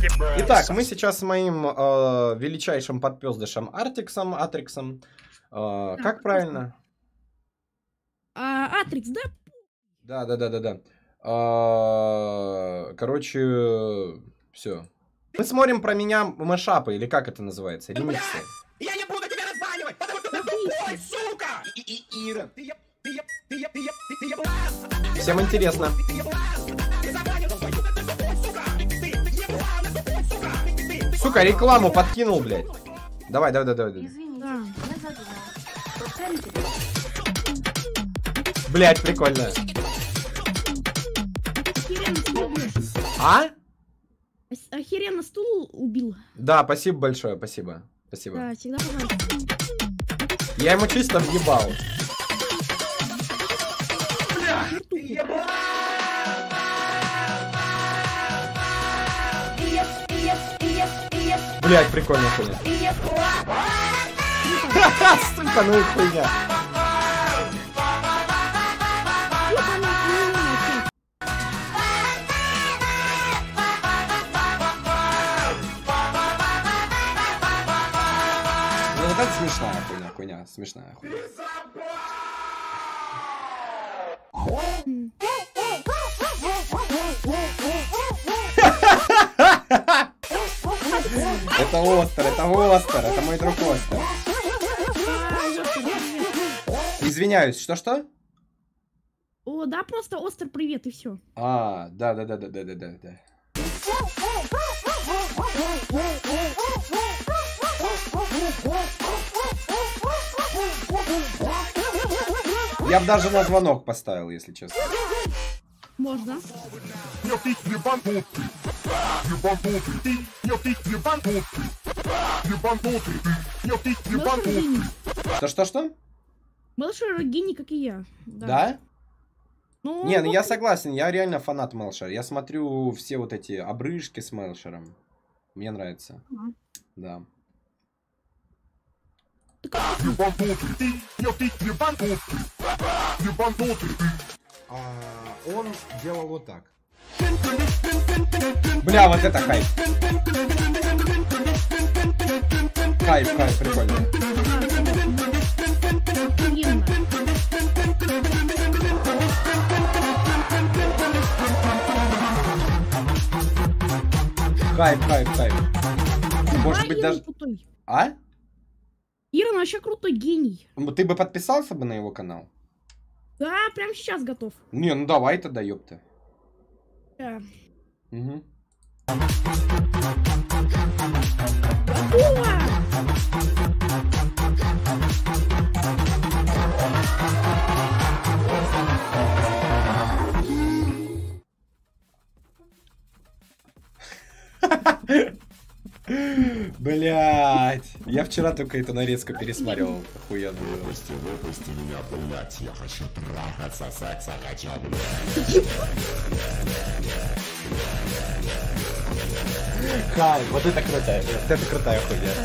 Итак, мы сейчас с моим величайшим подпёздышем Атриксом. Как правильно? Атрикс, да? Да. Короче, все. Мы смотрим про меня мэшапы, или как это называется? Ремиксы. Я не буду тебе названивать, потому что ты тупой, сука! Ира, Всем интересно. Сука, рекламу подкинул, блядь. Давай. Извините, я забыла. Повторите. Блядь, прикольно. А? Охеренно стул убил. Да, спасибо большое, спасибо. Да, всегда пожалуйста. Я ему чисто въебал. Блять, прикольная хуйня. Сука, ну и хуйня. Ну вот это смешная хуйня, смешная хуйня. Это Остер, это мой друг Остер. Извиняюсь, что? О, да, просто Остер, привет, и все. А, да. Я бы даже на звонок поставил, если честно. Можно. Что? Мелшер гений, как и я. Да? Ну, Не, ну я согласен, я реально фанат Мелшера. Я смотрю все вот эти обрыжки с Мелшером. Мне нравится. Да. Он делал вот так. Бля, вот это хайп. Хайп, прикольно. Хайп. Может быть даже... Крутой. А? Ирон вообще крутой гений. Ты бы подписался бы на его канал? Да, прямо сейчас готов. Не, ну давай тогда, ёпта. Да. Угу. Блять, я вчера только эту нарезку пересматривал. Охуенно. Выпусти меня, блять, я хочу трахаться, секса хочу, Кайф, вот это крутая хуйня.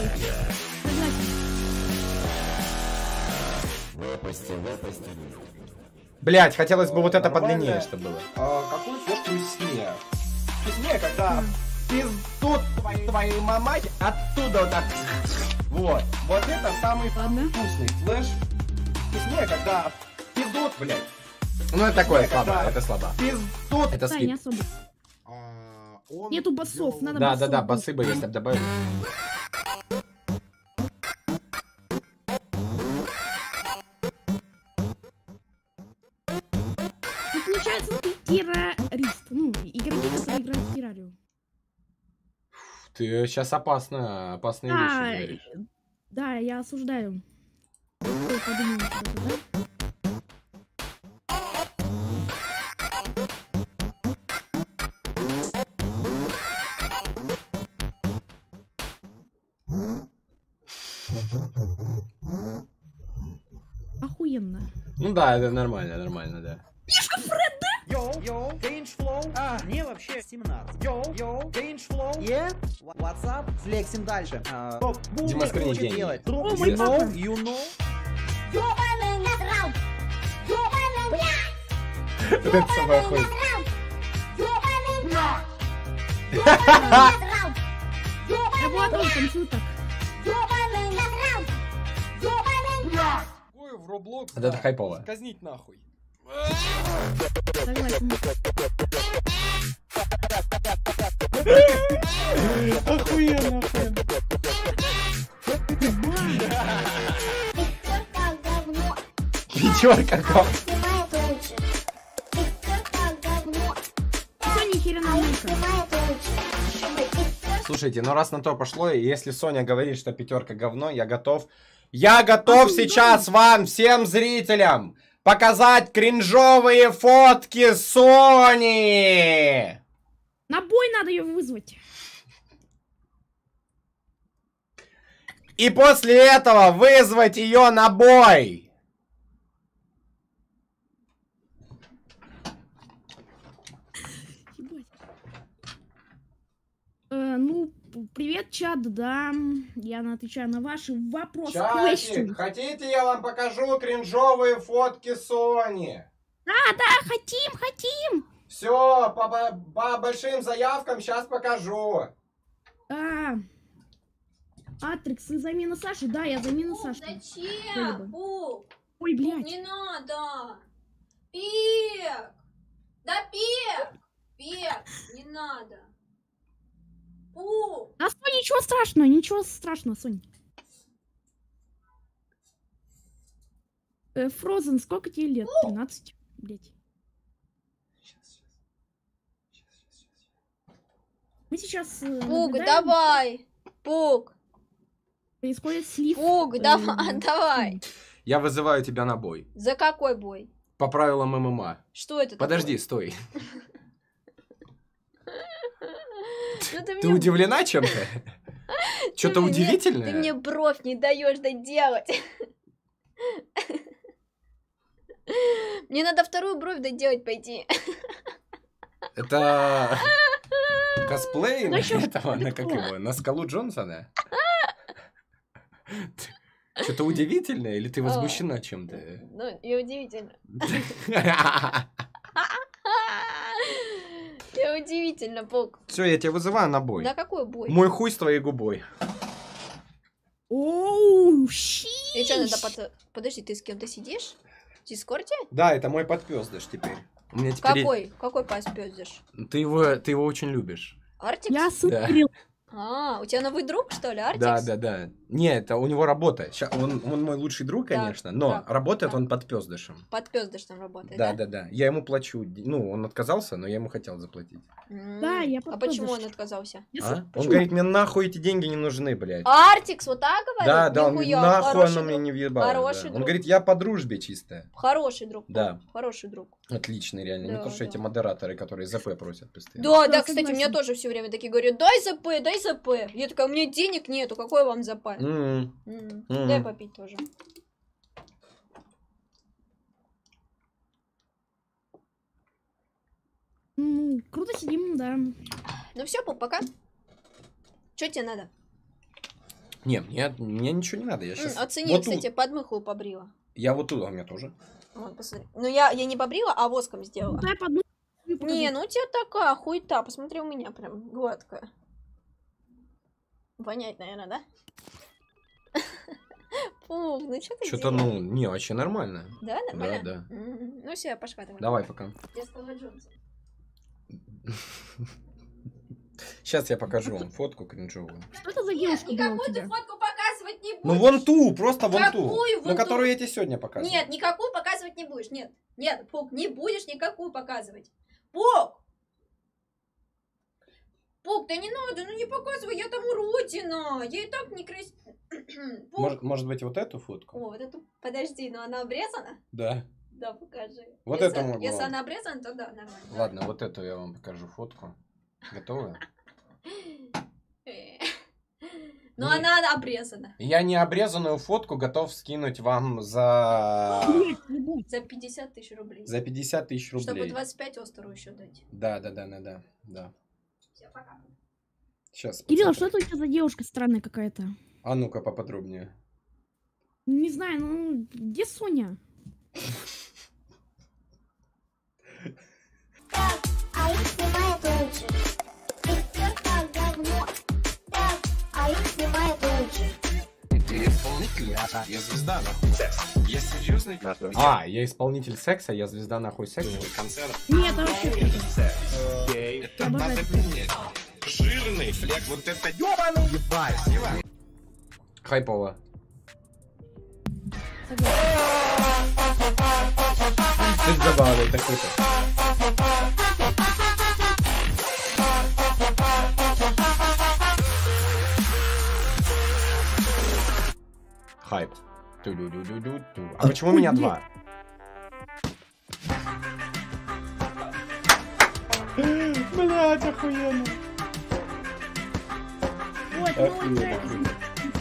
Выпусти. Блять, хотелось бы вот это подлиннее, чтобы было. Какую флешку веснее? Веснее, когда пиздут твоей мамать оттуда вот так. Вот это самый вкусный флеш. Веснее, когда пиздут, блять. Ну это такое слабо, это слабо. Пиздут. Это Да, не скип. особо. Нету басов, надо басов. Да, басы бы есть, добавить. Ну, получается, ты террорист. Ну, игроки, которые играют в террарию. Ты сейчас опасные вещи говоришь. Да, я осуждаю. Ой, подумала, да? Охуенно. Ну да, это нормально, да. Мишка Фред, да? Йоу, Change Flow. Не, вообще 17. Йоу, Change Flow. What's up? Флексим дальше. Дима Скрин гений. Делать. О, You мой know, папа. you know. Ёбаный насрал! Ёбаный, блядь! Это самое хуйня. Ёбаный, блядь! Ёбаный насрал! тоже танцую так. Ёбаный насрал! Ёбаный! Ой, в Roblox. Это хайпово. Казнить нахуй. Согласен. Охуенно, охуенно. Пятерка говно! Пятерка говно. Снимает лучше! Пятерка говно! Соня херена мойка. Снимает лучше! Слушайте, ну раз на то пошло, и если Соня говорит, что пятерка говно, я готов. Я готов сейчас вам, всем зрителям, показать кринжовые фотки Сони! На бой надо ее вызвать. И после этого вызвать ее на бой! Ну, привет, чат, да. Я отвечаю на ваши вопросы. Чатик, хотите, я вам покажу кринжовые фотки Сони? Да, хотим. Все, по большим заявкам сейчас покажу. Атрикс, ты замена Саши? Да, я замена Саши. Зачем? Пук, Ой, блядь. не надо. Пик. Да пик. Пик, не надо. Пук. А, Соня, ничего страшного, Соня. Фрозен, сколько тебе лет? 13, блядь. Мы сейчас... Пук, давай. Пук. Происходит слив. Пук, давай. Я вызываю тебя на бой. За какой бой? По правилам ММА. Что это Подожди, такое? стой. Ну, Ты мне- удивлена чем-то? Что-то Ты мне- удивительное? Ты мне бровь не даешь доделать. Мне надо вторую бровь доделать пойти. Это косплей Да на чё ж этого, на как его, на Скалу Джонсона? Что-то удивительное или ты возмущена чем-то? Ну, и удивительно. Я удивительно, Пук. Все, я тебя вызываю на бой. На какой бой? Мой хуй с твоей губой. Оу, И что надо Подожди, ты с кем-то сидишь? В Дискорде? Да, это мой подпёздыш теперь. У меня теперь... Какой? Какой поспёздишь? Ты его очень любишь. Артикс? Я смотрел. А, у тебя новый друг, что ли, Артикс? Да. Не, это у него работа. Он мой лучший друг, Да, конечно, но да, работает да. он под пёздышем. Подпёздыш там работает, Да. Я ему плачу. Ну, он отказался, но я ему хотел заплатить. Да, я А почему он подпёздыш. отказался? А? Он говорит, мне нахуй эти деньги не нужны, блядь. Артикс вот так говорит? Да, он говорит, Нихуя, нахуй хороший оно мне друг. не въебало. Хороший Да. Он друг. говорит, я по дружбе чисто. Хороший друг. Да. Пук, хороший друг. Отличный, реально. Не Да, то, что да. эти модераторы, которые ЗП просят постоянно. Да, Да, кстати, мне согласен. тоже все время такие говорят, дай ЗП. Я такая, у меня денег нету, какой вам ЗП? М. Дай попить тоже. Ну, круто сидим, да. Ну все, Пук, пока. Что тебе надо? Не, мне ничего не надо. Я сейчас... Оцени, вот кстати, подмыху побрила. Я вот тут, а у меня тоже. Вот, посмотри. Ну я не побрила, а воском сделала. Дай подну. Не, ну у тебя такая хуйта. Посмотри, у меня прям гладкая. Вонять, наверное, да? Пук, ну что ты Что-то, делаешь? ну, не, вообще нормально. Да, нормально? Да. Ну все, я пошла давай. Давай пока. Я сказала Джонса. Сейчас я покажу вам фотку кринжовую. Что это за девушка была у Никакую ты тебя? фотку показывать не будешь. Ну вон ту, просто вон ту. Какую вон Ну, ту? которую я тебе сегодня показывал. Нет, никакую показывать не будешь. Нет, Пук, не будешь никакую показывать. Пук! Пук, да не надо, ну не показывай, я там уродина. Я и так не красивая. Может быть, вот эту фотку? О, вот эту, подожди, но она обрезана? Да. Да, покажи. Вот Если- это могло. Если она обрезана, то да, нормально. Ладно, вот эту я вам покажу фотку. Готовы? Но Нет. она обрезана. Я не обрезанную фотку готов скинуть вам за... Блядь, ебать. За 50 тысяч рублей. За 50 тысяч Чтобы рублей. 25 Остеру еще дать. Да. Все, пока. Сейчас. Кирилл, что это у тебя за девушка странная какая-то? А ну-ка поподробнее. Не знаю, ну, где Соня? А их снимает лучше. Пятерка говно. Так, а их Я звезда, нахуй, секс. Я серьезный? А, я исполнитель секса, я звезда нахуй секса. Концерт. Нет, вообще круто. Это Обожаю надо секс. принять. Жирный флек, вот это ёбаный. Ебать. Хайпово. Согласен. Это забавно, это круто. Хайп. Ту-ду-ду-ду-ду-ду. А почему у меня два? Блять, охуенно. Вот, Охуенно, новый трек. охуенно.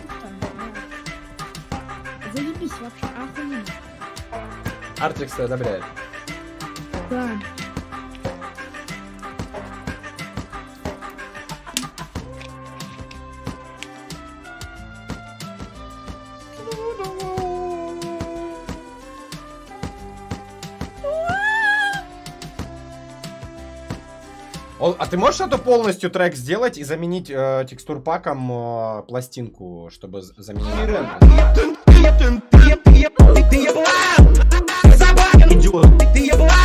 Заебись вообще, охуенно. Артикс одобряет. Да. А ты можешь это полностью трек сделать и заменить текстур паком пластинку, чтобы заменить? Ты ебла!